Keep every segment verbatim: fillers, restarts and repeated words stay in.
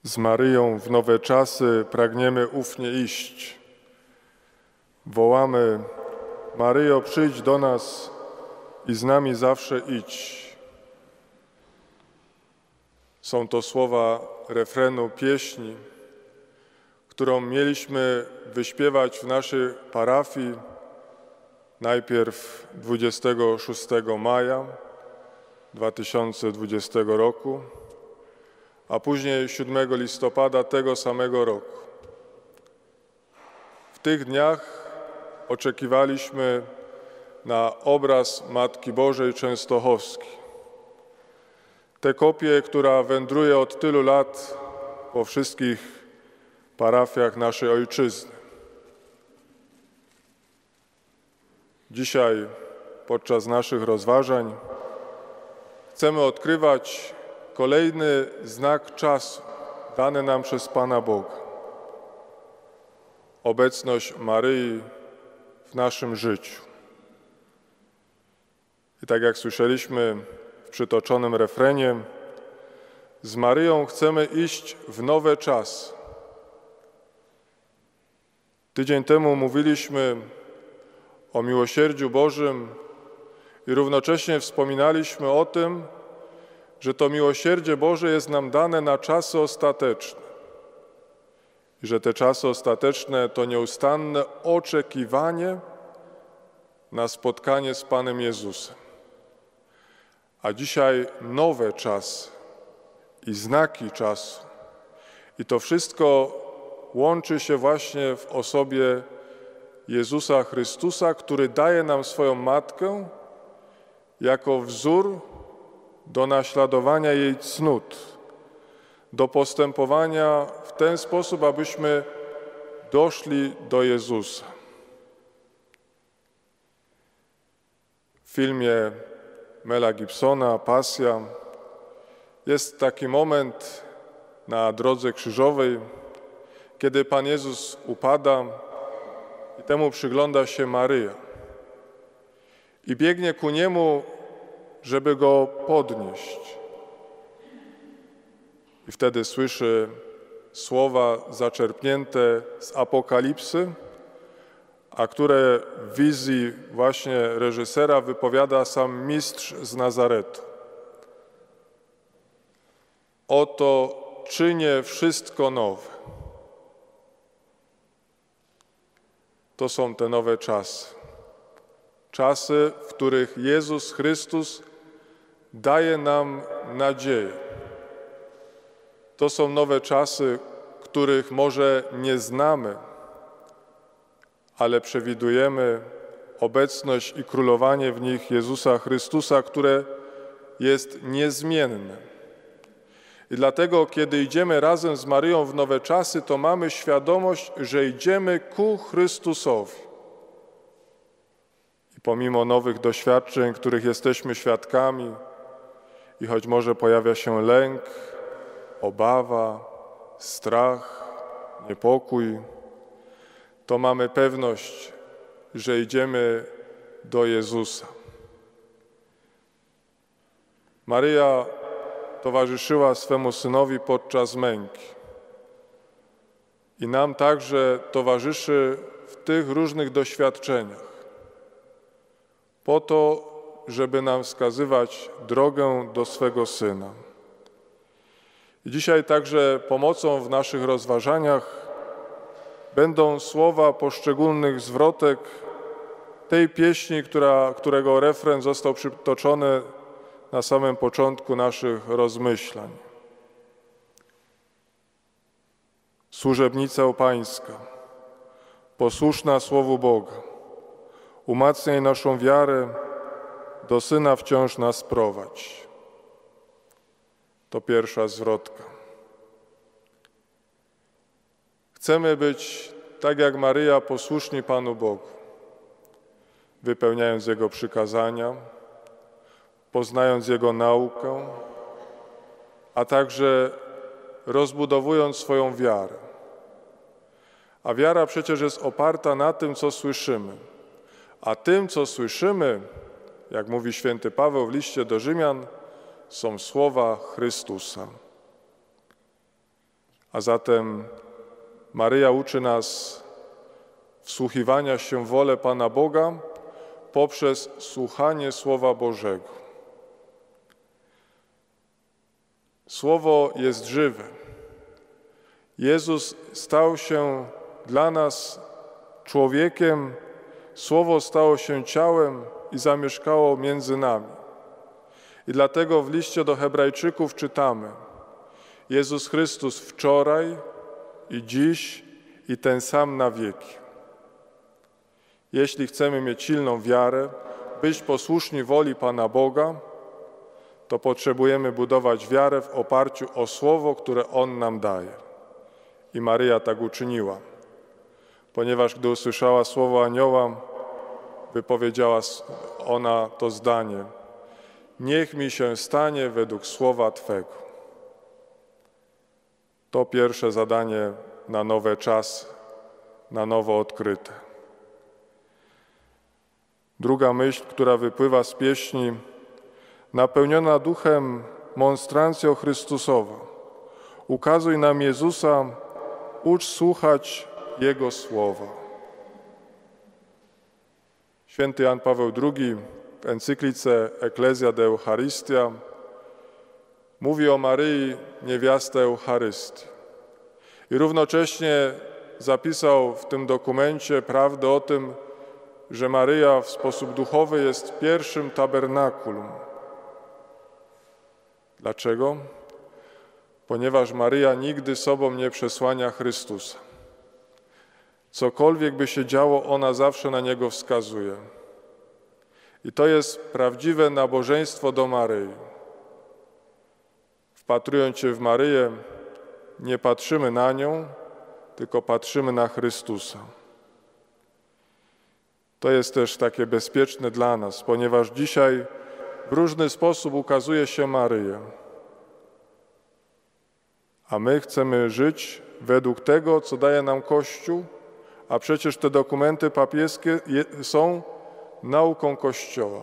Z Maryją w nowe czasy pragniemy ufnie iść. Wołamy: Maryjo, przyjdź do nas i z nami zawsze idź. Są to słowa refrenu pieśni, którą mieliśmy wyśpiewać w naszej parafii najpierw dwudziestego szóstego maja dwa tysiące dwudziestego roku, a później siódmego listopada tego samego roku. W tych dniach oczekiwaliśmy na obraz Matki Bożej Częstochowskiej. Tę kopię, która wędruje od tylu lat po wszystkich parafiach naszej ojczyzny. Dzisiaj podczas naszych rozważań chcemy odkrywać kolejny znak czasu dany nam przez Pana Boga. Obecność Maryi w naszym życiu. I tak jak słyszeliśmy w przytoczonym refrenie, z Maryją chcemy iść w nowe czasy. Tydzień temu mówiliśmy o miłosierdziu Bożym i równocześnie wspominaliśmy o tym, że to miłosierdzie Boże jest nam dane na czasy ostateczne. I że te czasy ostateczne to nieustanne oczekiwanie na spotkanie z Panem Jezusem. A dzisiaj nowe czasy i znaki czasu. I to wszystko łączy się właśnie w osobie Jezusa Chrystusa, który daje nam swoją Matkę jako wzór do naśladowania jej cnót, do postępowania w ten sposób, abyśmy doszli do Jezusa. W filmie Mela Gibsona „Pasja” jest taki moment na drodze krzyżowej, kiedy Pan Jezus upada i temu przygląda się Maryja i biegnie ku Niemu, żeby Go podnieść. I wtedy słyszy słowa zaczerpnięte z Apokalipsy, a które w wizji właśnie reżysera wypowiada sam mistrz z Nazaretu. Oto czynię wszystko nowe. To są te nowe czasy. Czasy, w których Jezus Chrystus daje nam nadzieję. To są nowe czasy, których może nie znamy, ale przewidujemy obecność i królowanie w nich Jezusa Chrystusa, które jest niezmienne. I dlatego, kiedy idziemy razem z Maryją w nowe czasy, to mamy świadomość, że idziemy ku Chrystusowi. I pomimo nowych doświadczeń, których jesteśmy świadkami, i choć może pojawia się lęk, obawa, strach, niepokój, to mamy pewność, że idziemy do Jezusa. Maryja towarzyszyła swemu Synowi podczas męki. I nam także towarzyszy w tych różnych doświadczeniach, po to, żeby nam wskazywać drogę do swego Syna. I dzisiaj także pomocą w naszych rozważaniach będą słowa poszczególnych zwrotek tej pieśni, która, którego refren został przytoczony na samym początku naszych rozmyślań. Służebnica Pańska, posłuszna Słowu Boga, umacniaj naszą wiarę, do Syna wciąż nas prowadź. To pierwsza zwrotka. Chcemy być, tak jak Maryja, posłuszni Panu Bogu, wypełniając Jego przykazania, poznając Jego naukę, a także rozbudowując swoją wiarę. A wiara przecież jest oparta na tym, co słyszymy. A tym, co słyszymy, jak mówi święty Paweł w liście do Rzymian, są słowa Chrystusa. A zatem Maryja uczy nas wsłuchiwania się w wolę Pana Boga poprzez słuchanie Słowa Bożego. Słowo jest żywe. Jezus stał się dla nas człowiekiem, Słowo stało się ciałem i zamieszkało między nami. I dlatego w liście do Hebrajczyków czytamy: Jezus Chrystus wczoraj i dziś i ten sam na wieki. Jeśli chcemy mieć silną wiarę, być posłuszni woli Pana Boga, to potrzebujemy budować wiarę w oparciu o Słowo, które On nam daje. I Maryja tak uczyniła, ponieważ gdy usłyszała słowo anioła, wypowiedziała ona to zdanie: niech mi się stanie według słowa Twego. To pierwsze zadanie na nowe czasy, na nowo odkryte. Druga myśl, która wypływa z pieśni: napełniona duchem monstrancją Chrystusowa, ukazuj nam Jezusa, ucz słuchać Jego słowa. Święty Jan Paweł drugi w encyklice Ecclesia de Eucharistia mówi o Maryi, niewiastę Eucharystii. I równocześnie zapisał w tym dokumencie prawdę o tym, że Maryja w sposób duchowy jest pierwszym tabernakulum. Dlaczego? Ponieważ Maryja nigdy sobą nie przesłania Chrystusa. Cokolwiek by się działo, ona zawsze na Niego wskazuje. I to jest prawdziwe nabożeństwo do Maryi. Wpatrując się w Maryję, nie patrzymy na nią, tylko patrzymy na Chrystusa. To jest też takie bezpieczne dla nas, ponieważ dzisiaj w różny sposób ukazuje się Maryję. A my chcemy żyć według tego, co daje nam Kościół, a przecież te dokumenty papieskie są nauką Kościoła.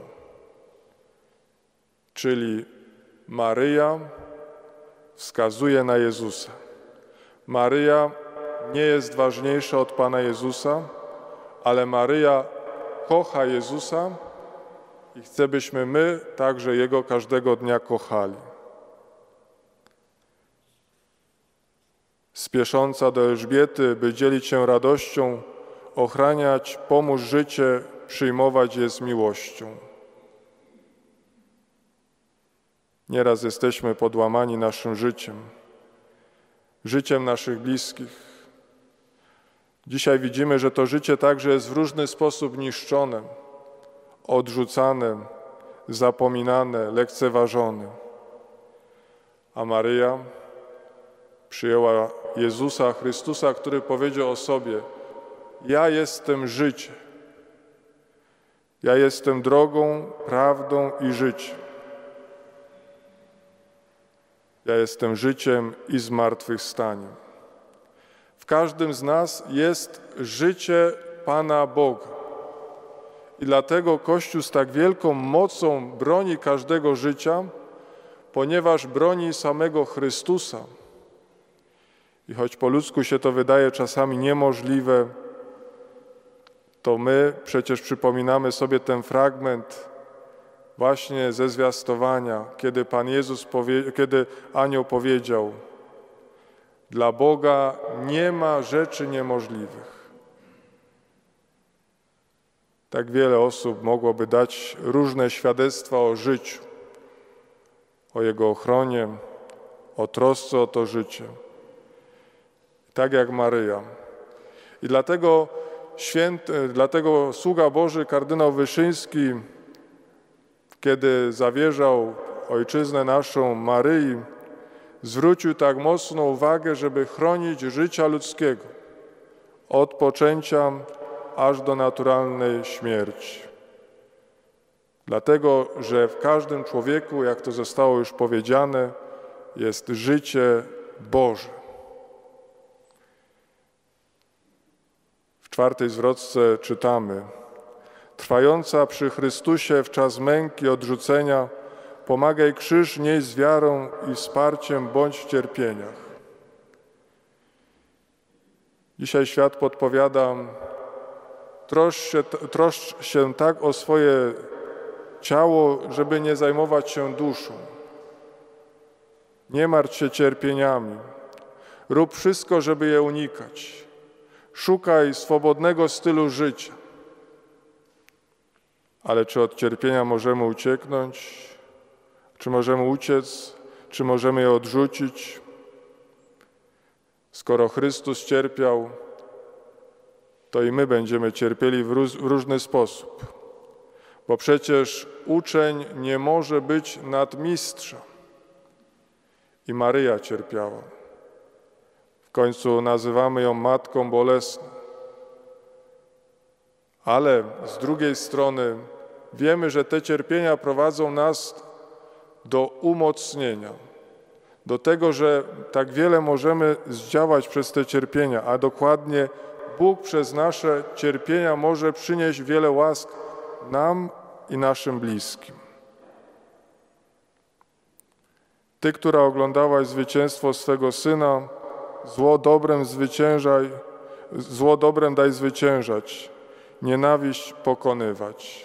Czyli Maryja wskazuje na Jezusa. Maryja nie jest ważniejsza od Pana Jezusa, ale Maryja kocha Jezusa i chce, byśmy my także Jego każdego dnia kochali. Spiesząca do Elżbiety, by dzielić się radością, ochraniać, pomóż życie, przyjmować je z miłością. Nieraz jesteśmy podłamani naszym życiem, życiem naszych bliskich. Dzisiaj widzimy, że to życie także jest w różny sposób niszczone, odrzucane, zapominane, lekceważone. A Maryja przyjęła Jezusa Chrystusa, który powiedział o sobie: ja jestem życie. Ja jestem drogą, prawdą i życiem. Ja jestem życiem i zmartwychwstaniem. W każdym z nas jest życie Pana Boga. I dlatego Kościół z tak wielką mocą broni każdego życia, ponieważ broni samego Chrystusa. I choć po ludzku się to wydaje czasami niemożliwe, to my przecież przypominamy sobie ten fragment właśnie ze zwiastowania, kiedy Pan Jezus, powie, kiedy anioł powiedział: dla Boga nie ma rzeczy niemożliwych. Tak wiele osób mogłoby dać różne świadectwa o życiu, o Jego ochronie, o trosce o to życie. Tak jak Maryja. I dlatego święty, dlatego sługa Boży kardynał Wyszyński, kiedy zawierzał ojczyznę naszą Maryi, zwrócił tak mocną uwagę, żeby chronić życia ludzkiego od poczęcia aż do naturalnej śmierci. Dlatego, że w każdym człowieku, jak to zostało już powiedziane, jest życie Boże. W czwartej zwrotce czytamy: trwająca przy Chrystusie w czas męki odrzucenia, pomagaj krzyż nieść z wiarą i wsparciem bądź w cierpieniach. Dzisiaj świat podpowiada, troszcz się, troszcz się tak o swoje ciało, żeby nie zajmować się duszą. Nie martw się cierpieniami. Rób wszystko, żeby je unikać. Szukaj swobodnego stylu życia. Ale czy od cierpienia możemy ucieknąć? Czy możemy uciec? Czy możemy je odrzucić? Skoro Chrystus cierpiał, to i my będziemy cierpieli w, róż, w różny sposób. Bo przecież uczeń nie może być nad mistrza. I Maryja cierpiała. W końcu nazywamy ją Matką Bolesną. Ale z drugiej strony wiemy, że te cierpienia prowadzą nas do umocnienia, do tego, że tak wiele możemy zdziałać przez te cierpienia, a dokładnie Bóg przez nasze cierpienia może przynieść wiele łask nam i naszym bliskim. Ty, która oglądałaś zwycięstwo swego Syna, zło dobrem zwyciężaj, zło dobrem daj zwyciężać, nienawiść pokonywać.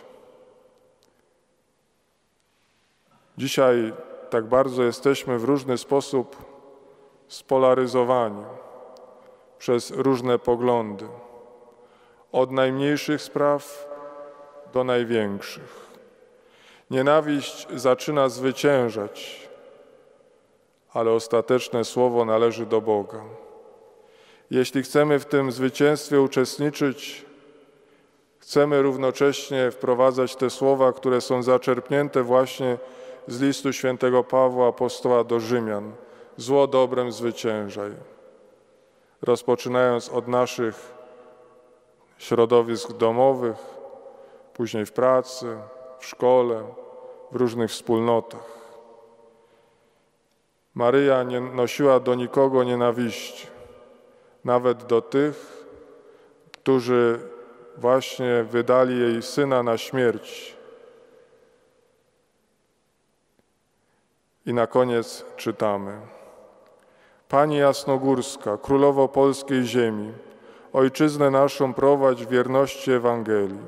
Dzisiaj tak bardzo jesteśmy w różny sposób spolaryzowani przez różne poglądy, od najmniejszych spraw do największych. Nienawiść zaczyna zwyciężać, ale ostateczne słowo należy do Boga. Jeśli chcemy w tym zwycięstwie uczestniczyć, chcemy równocześnie wprowadzać te słowa, które są zaczerpnięte właśnie z listu świętego Pawła, apostoła do Rzymian. Zło dobrem zwyciężaj. Rozpoczynając od naszych środowisk domowych, później w pracy, w szkole, w różnych wspólnotach. Maryja nie nosiła do nikogo nienawiści, nawet do tych, którzy właśnie wydali jej Syna na śmierć. I na koniec czytamy. Pani Jasnogórska, Królowo polskiej ziemi, Ojczyznę naszą prowadź w wierności Ewangelii.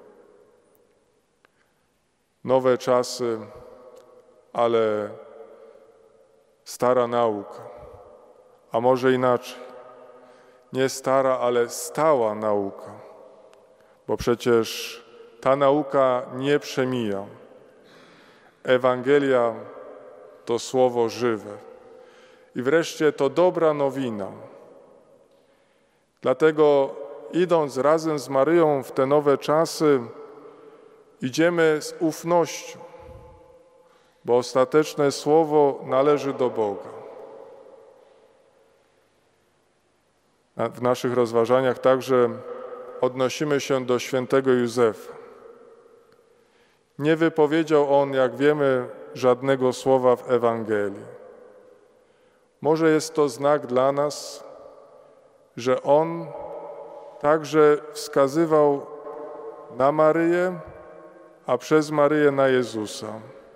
Nowe czasy, ale stara nauka, a może inaczej, nie stara, ale stała nauka, bo przecież ta nauka nie przemija. Ewangelia to słowo żywe. I wreszcie to dobra nowina. Dlatego idąc razem z Maryją w te nowe czasy, idziemy z ufnością, bo ostateczne słowo należy do Boga. W naszych rozważaniach także odnosimy się do świętego Józefa. Nie wypowiedział on, jak wiemy, żadnego słowa w Ewangelii. Może jest to znak dla nas, że on także wskazywał na Maryję, a przez Maryję na Jezusa.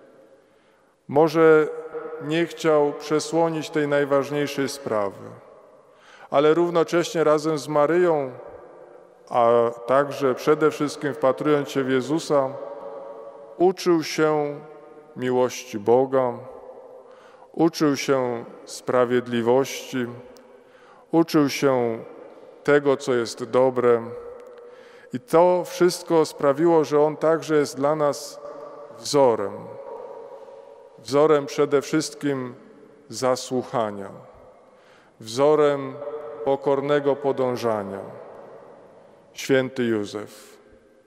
Może nie chciał przesłonić tej najważniejszej sprawy, ale równocześnie razem z Maryją, a także przede wszystkim wpatrując się w Jezusa, uczył się miłości Boga, uczył się sprawiedliwości, uczył się tego, co jest dobre. I to wszystko sprawiło, że on także jest dla nas wzorem. Wzorem przede wszystkim zasłuchania, wzorem pokornego podążania. Święty Józef.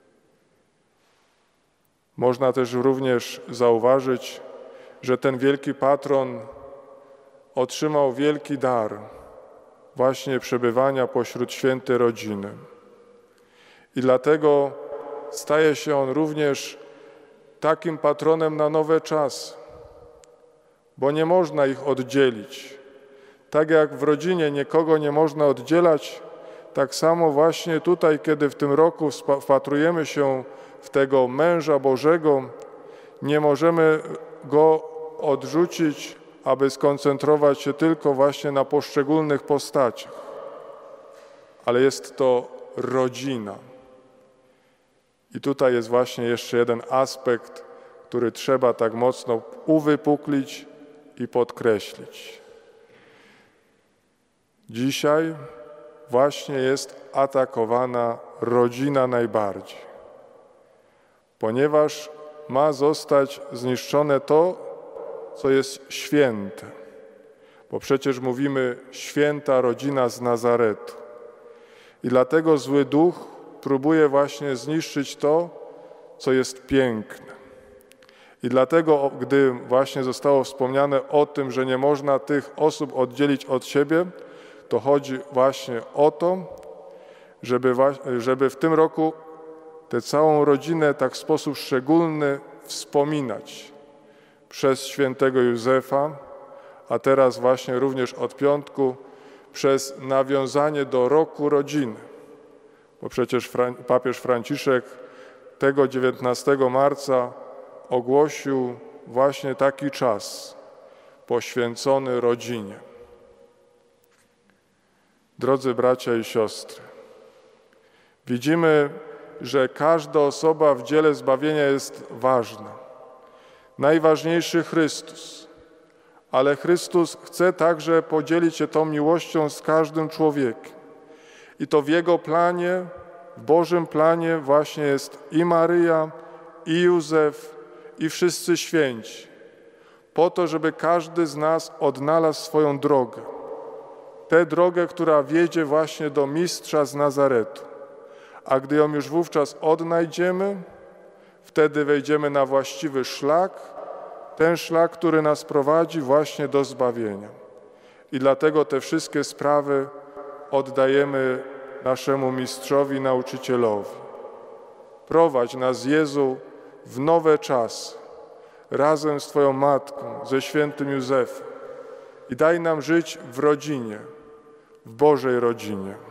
Można też również zauważyć, że ten wielki patron otrzymał wielki dar właśnie przebywania pośród świętej rodziny. I dlatego staje się on również takim patronem na nowe czasy, bo nie można ich oddzielić. Tak jak w rodzinie nikogo nie można oddzielać, tak samo właśnie tutaj, kiedy w tym roku wpatrujemy się w tego męża Bożego, nie możemy go odrzucić, aby skoncentrować się tylko właśnie na poszczególnych postaciach, ale jest to rodzina. I tutaj jest właśnie jeszcze jeden aspekt, który trzeba tak mocno uwypuklić i podkreślić. Dzisiaj właśnie jest atakowana rodzina najbardziej, ponieważ ma zostać zniszczone to, co jest święte. Bo przecież mówimy święta rodzina z Nazaretu. I dlatego zły duch próbuje właśnie zniszczyć to, co jest piękne. I dlatego, gdy właśnie zostało wspomniane o tym, że nie można tych osób oddzielić od siebie, to chodzi właśnie o to, żeby, żeby w tym roku tę całą rodzinę tak w sposób szczególny wspominać przez świętego Józefa, a teraz właśnie również od piątku przez nawiązanie do roku rodziny. Bo przecież papież Franciszek tego dziewiętnastego marca ogłosił właśnie taki czas poświęcony rodzinie. Drodzy bracia i siostry, widzimy, że każda osoba w dziele zbawienia jest ważna. Najważniejszy Chrystus, ale Chrystus chce także podzielić się tą miłością z każdym człowiekiem. I to w Jego planie, w Bożym planie właśnie jest i Maryja, i Józef, i wszyscy święci, po to, żeby każdy z nas odnalazł swoją drogę. Tę drogę, która wiedzie właśnie do Mistrza z Nazaretu. A gdy ją już wówczas odnajdziemy, wtedy wejdziemy na właściwy szlak, ten szlak, który nas prowadzi właśnie do zbawienia. I dlatego te wszystkie sprawy oddajemy naszemu Mistrzowi, Nauczycielowi. Prowadź nas, Jezu, w nowe czasy, razem z Twoją Matką, ze świętym Józefem i daj nam żyć w rodzinie, w Bożej rodzinie.